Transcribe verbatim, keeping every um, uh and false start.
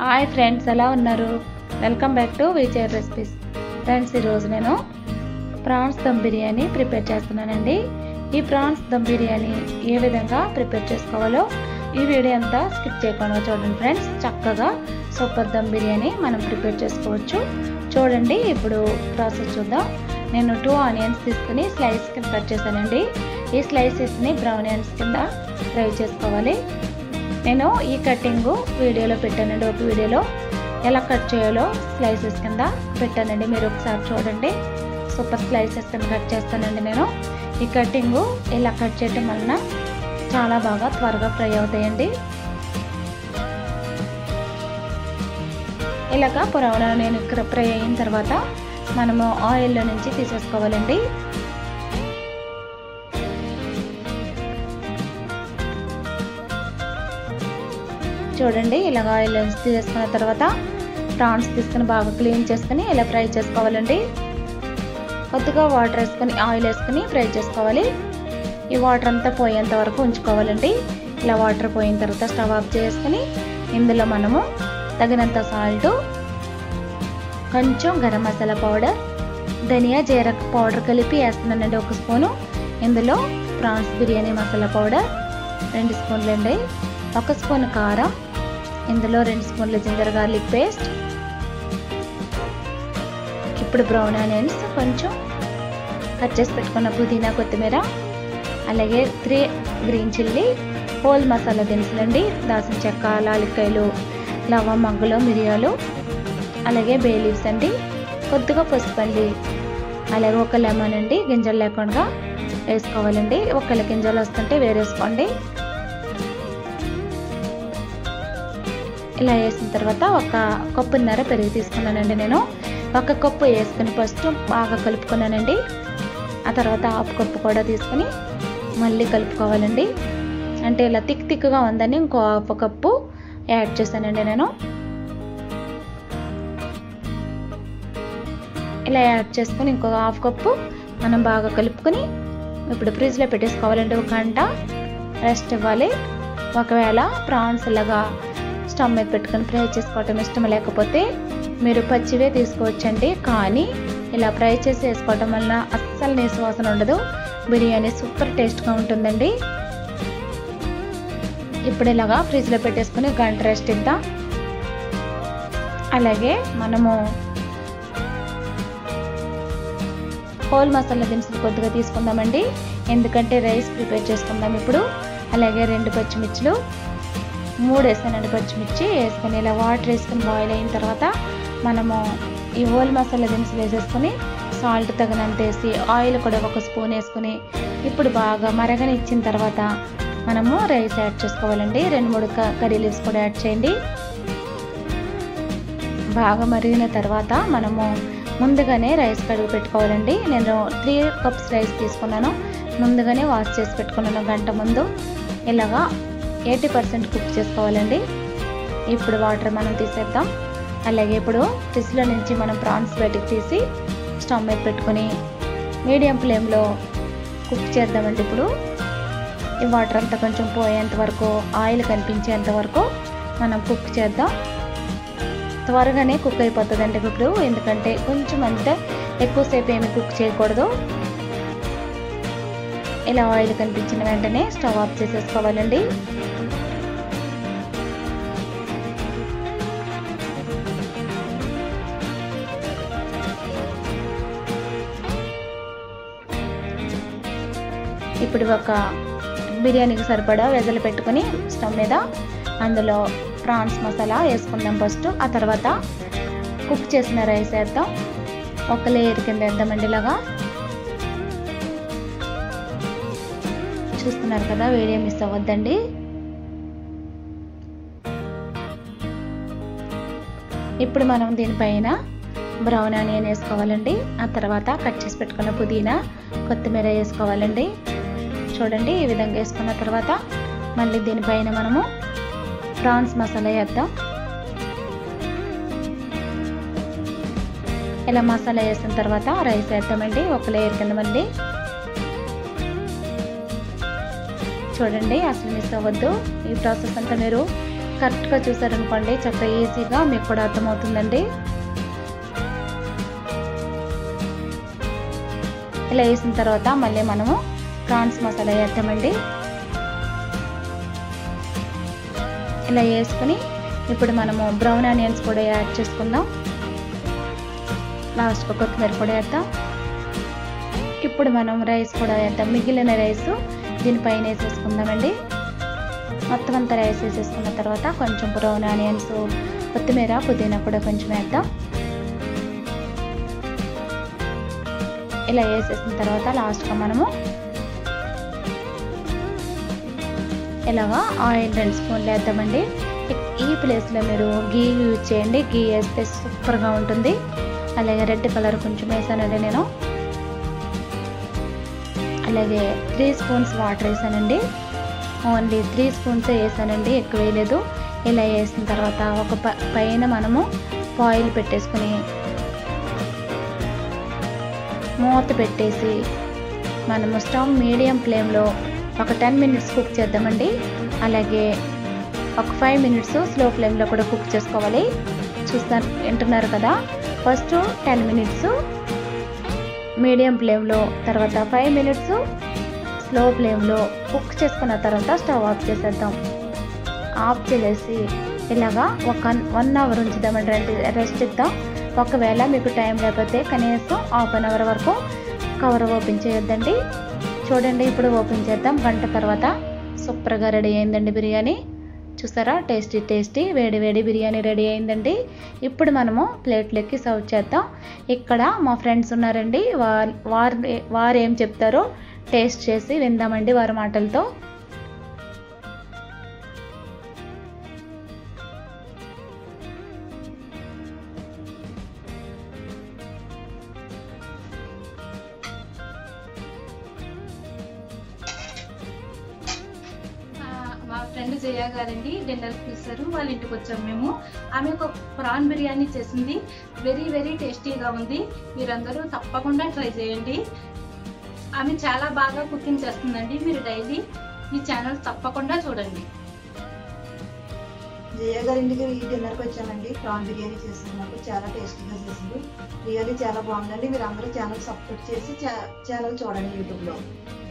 Hi friends, ఎలా ఉన్నారు? Welcome back to విజయర్ రెసిపీస్. ఫ్రెండ్స్, ఈరోజు నేను ప్రాన్స్ దమ్ బిర్యానీ ప్రిపేర్ చేస్తున్నానండి. ఈ ప్రాన్స్ దమ్ బిర్యానీ ఏ విధంగా ప్రిపేర్ చేసుకోవాలో ఈ వీడియో అంతా స్కిప్ చేయకుండా చూడండి ఫ్రెండ్స్. చక్కగా సూపర్ దమ్ బిర్యానీ మనం ప్రిపేర్ చేసుకోవచ్చు. చూడండి, ఇప్పుడు ప్రాసెస్ చూద్దాం. నేను టూ ఆనియన్స్ తీసుకుని స్లైస్ కింద కట్ చేశానండి. ఈ స్లైసెస్ని బ్రౌన్ ఆనియన్స్ కింద ఫ్రై చేసుకోవాలి. నేను ఈ కటింగ్ వీడియోలో పెట్టానండి. ఒక వీడియోలో ఎలా కట్ చేయాలో స్లైసెస్ కింద పెట్టానండి. మీరు ఒకసారి చూడండి. సూపర్ స్లైసెస్ కింద కట్ చేస్తానండి నేను. ఈ కటింగ్ ఇలా కట్ చేయటం వలన చాలా బాగా త్వరగా ఫ్రై అవుతాయండి. ఇలాగా పొరవలో నేను ఇక్కడ ఫ్రై అయిన తర్వాత మనము ఆయిల్లో నుంచి తీసేసుకోవాలండి. చూడండి, ఇలాగ ఆయిల్ తీసుకున్న తర్వాత ప్రాన్స్ తీసుకుని బాగా క్లీన్ చేసుకుని ఇలా ఫ్రై చేసుకోవాలండి. కొద్దిగా వాటర్ వేసుకొని ఆయిల్ వేసుకుని ఫ్రై చేసుకోవాలి. ఈ వాటర్ అంతా పోయేంత వరకు ఉంచుకోవాలండి. ఇలా వాటర్ పోయిన తర్వాత స్టవ్ ఆఫ్ చేసుకుని ఇందులో మనము తగినంత సాల్ట్, కొంచెం గరం మసాలా పౌడర్, ధనియా జీరా పౌడర్ కలిపి వేస్తున్నానండి ఒక స్పూను. ఇందులో ప్రాన్స్ బిర్యానీ మసాలా పౌడర్ రెండు స్పూన్లు అండి, ఒక స్పూన్ కారం, ఇందులో రెండు స్పూన్లు జింజర్ గార్లిక్ పేస్ట్, ఇప్పుడు బ్రౌన్ ఆనియన్స్, కొంచెం కట్ చేసి పెట్టుకున్న పుదీనా కొత్తిమీర, అలాగే three green chilli, whole masala దినుసులండి, దాల్చిన చెక్క, లాలిక్కాయలు, లవంగాలు, మిరియాలు, అలాగే బే లీవ్స్ అండి, కొద్దిగా పసుపు అండి, అలాగే ఒక లెమన్ అండి గింజలు లేకుండా వేసుకోవాలండి. ఒకళ్ళ గింజలు వస్తుంటే వేరేసుకోండి. ఇలా వేసిన తర్వాత ఒక కప్పున్నర పెరుగు తీసుకున్నానండి నేను. ఒక కప్పు వేసుకుని ఫస్ట్ బాగా కలుపుకున్నానండి. ఆ తర్వాత హాఫ్ కప్పు కూడా తీసుకుని మళ్ళీ కలుపుకోవాలండి. అంటే ఇలా తిక్ తిక్గా ఉందని ఇంకో హాఫ్ కప్పు యాడ్ చేశానండి నేను. ఇలా యాడ్ చేసుకుని ఇంకో హాఫ్ కప్పు మనం బాగా కలుపుకొని ఇప్పుడు ఫ్రిడ్జ్లో పెట్టేసుకోవాలండి. ఒక గంట రెస్ట్ ఇవ్వాలి. ఒకవేళ ప్రాన్స్ ఇలాగా స్టవ్ మీద పెట్టుకొని ఫ్రై చేసుకోవటం ఇష్టం లేకపోతే మీరు పచ్చివే తీసుకోవచ్చండి. కానీ ఇలా ఫ్రై చేసి వేసుకోవటం వలన అస్సలు నీసు వాసన ఉండదు. బిర్యానీ సూపర్ టేస్ట్గా ఉంటుందండి. ఇప్పుడు ఇలాగా ఫ్రిడ్జ్లో పెట్టేసుకుని గంట రెస్ట్ ఇద్దాం. అలాగే మనము హోల్ మసాలా దినుసులు కొద్దిగా తీసుకుందామండి, ఎందుకంటే రైస్ ప్రిపేర్ చేసుకుందాం ఇప్పుడు. అలాగే రెండు పచ్చిమిర్చిలు, మూడు వేసానండి పచ్చిమిర్చి వేసుకొని ఇలా వాటర్ వేసుకొని బాయిల్ అయిన తర్వాత మనము ఈ హోల్ మసాలా దినుసులు వేసేసుకొని సాల్ట్ తగినంత వేసి ఆయిల్ కూడా ఒక స్పూన్ వేసుకొని ఇప్పుడు బాగా మరగనిచ్చిన తర్వాత మనము రైస్ యాడ్ చేసుకోవాలండి. రెండు మూడు కర్రీ లీవ్స్ కూడా యాడ్ చేయండి. బాగా మరిగిన తర్వాత మనము ముందుగానే రైస్ కడుగు పెట్టుకోవాలండి. నేను త్రీ కప్స్ రైస్ తీసుకున్నాను. ముందుగానే వాష్ చేసి పెట్టుకున్నాను గంట ముందు. ఇలాగా ఎయిటీ పర్సెంట్ కుక్ చేసుకోవాలండి. ఇప్పుడు వాటర్ మనం తీసేద్దాం. అలాగే ఇప్పుడు ఫ్రిడ్జ్లో నుంచి మనం ప్రాన్స్ బయటికి తీసి స్టవ్ మీద పెట్టుకొని మీడియం ఫ్లేమ్లో కుక్ చేద్దామండి. ఇప్పుడు ఈ వాటర్ అంతా కొంచెం పోయేంత వరకు, ఆయిల్ కనిపించేంత వరకు మనం కుక్ చేద్దాం. త్వరగానే కుక్ అయిపోతుందండి ఇప్పుడు, ఎందుకంటే కొంచెం అంతే ఎక్కువసేపు ఏమి కుక్ చేయకూడదు. ఇలా ఆయిల్ కనిపించిన వెంటనే స్టవ్ ఆఫ్ చేసేసుకోవాలండి. ఇప్పుడు ఒక బిర్యానీకి సరిపడా వెజలు పెట్టుకుని స్టవ్ మీద అందులో ప్రాన్స్ మసాలా వేసుకుందాం ఫస్ట్. ఆ తర్వాత కుక్ చేసిన రైస్ వేద్దాం. ఒక లేయర్ కింద వేద్దామండి. ఇలాగా చూస్తున్నారు కదా, వీడియో మిస్ అవ్వద్దండి. ఇప్పుడు మనం దీనిపైన బ్రౌన్ ఆనియన్ వేసుకోవాలండి. ఆ తర్వాత కట్ చేసి పెట్టుకున్న పుదీనా, కొత్తిమీర వేసుకోవాలండి. చూడండి, ఈ విధంగా వేసుకున్న తర్వాత మళ్ళీ దీనిపైన మనము ప్రాన్స్ మసాలా వేద్దాం. ఇలా మసాలా వేసిన తర్వాత రైస్ వేద్దామండి ఒక లేయర్ కింద. మళ్ళీ చూడండి, అసలు మిస్ అవ్వద్దు. ఈ ప్రాసెస్ అంతా మీరు కరెక్ట్గా చూసారనుకోండి చక్కగా ఈజీగా మీకు కూడా అర్థమవుతుందండి. ఇలా వేసిన తర్వాత మళ్ళీ మనము ప్రాన్స్ మసాలా వేద్దామండి. ఇలా వేసుకుని ఇప్పుడు మనము బ్రౌన్ ఆనియన్స్ కూడా యాడ్ చేసుకుందాం. లాస్ట్గా కొత్తిమీర కూడా వేద్దాం. ఇప్పుడు మనం రైస్ కూడా వేద్దాం. మిగిలిన రైస్ దీనిపైన వేసేసుకుందామండి. మొత్తం అంతా రైస్ వేసేసుకున్న తర్వాత కొంచెం బ్రౌన్ ఆనియన్స్, కొత్తిమీర, పుదీనా కూడా కొంచెం వేద్దాం. ఇలా వేసేసిన తర్వాత లాస్ట్గా మనము ఇలాగా ఆయిల్ రెండు స్పూన్లు వేద్దామండి. ఈ ప్లేస్లో మీరు గీ యూజ్ చేయండి. గీ వేస్తే సూపర్గా ఉంటుంది. అలాగే రెడ్ కలర్ కొంచెం వేసానండి నేను. అలాగే త్రీ స్పూన్స్ వాటర్ వేసానండి. ఓన్లీ త్రీ స్పూన్స్ వేసానండి, ఎక్కువ వేయలేదు. ఇలా వేసిన తర్వాత ఒక పైన మనము ఆయిల్ పెట్టేసుకుని మూత పెట్టేసి మనము స్టవ్ మీడియం ఫ్లేమ్లో ఒక టెన్ మినిట్స్ కుక్ చేద్దామండి. అలాగే ఒక ఫైవ్ మినిట్స్ స్లో ఫ్లేమ్లో కూడా కుక్ చేసుకోవాలి. చూస్తా వింటున్నారు కదా, ఫస్ట్ టెన్ మినిట్స్ మీడియం ఫ్లేమ్లో, తర్వాత ఫైవ్ మినిట్స్ స్లో ఫ్లేమ్లో కుక్ చేసుకున్న తర్వాత స్టవ్ ఆఫ్ చేసేద్దాం. ఆఫ్ చేసి ఇలాగా ఒక వన్ అవర్ ఉంచుదామండి, రెస్ట్ ఇద్దాం. ఒకవేళ మీకు టైం లేకపోతే కనీసం హాఫ్ అన్ అవర్ వరకు కవర్ ఓపెన్ చేయొద్దండి. చూడండి, ఇప్పుడు ఓపెన్ చేద్దాం. గంట తర్వాత సూపర్గా రెడీ అయిందండి బిర్యానీ. చూసారా, టేస్టీ టేస్టీ వేడి వేడి బిర్యానీ రెడీ అయిందండి. ఇప్పుడు మనము ప్లేట్లెక్కి సర్వ్ చేద్దాం. ఇక్కడ మా ఫ్రెండ్స్ ఉన్నారండి, వారు వారు వారు ఏం చెప్తారో టేస్ట్ చేసి విందామండి వారి మాటలతో. మా ఫ్రెండ్ జయ గారండి డిన్నర్ పిలిచారు, వాళ్ళ ఇంటికి వచ్చాము మేము. ఆమె ఒక ప్రాన్ బిర్యానీ చేసింది, వెరీ వెరీ టేస్టీగా ఉంది. మీరందరూ తప్పకుండా ట్రై చేయండి. ఆమె చాలా బాగా కుకింగ్ చేస్తుందండి. మీరు డైలీ ఈ ఛానల్ తప్పకుండా చూడండి. జయ గారి ఇంటికి ఈ డిన్నర్కి వచ్చామండి. ప్రాన్ బిర్యానీ చేసింది, మాకు చాలా టేస్టీగా చేసింది. రియల్లీ చాలా బాగుందండి. మీరు అందరూ ఛానల్ సబ్స్క్రైబ్ చేసి ఛానల్ చూడండి యూట్యూబ్లో.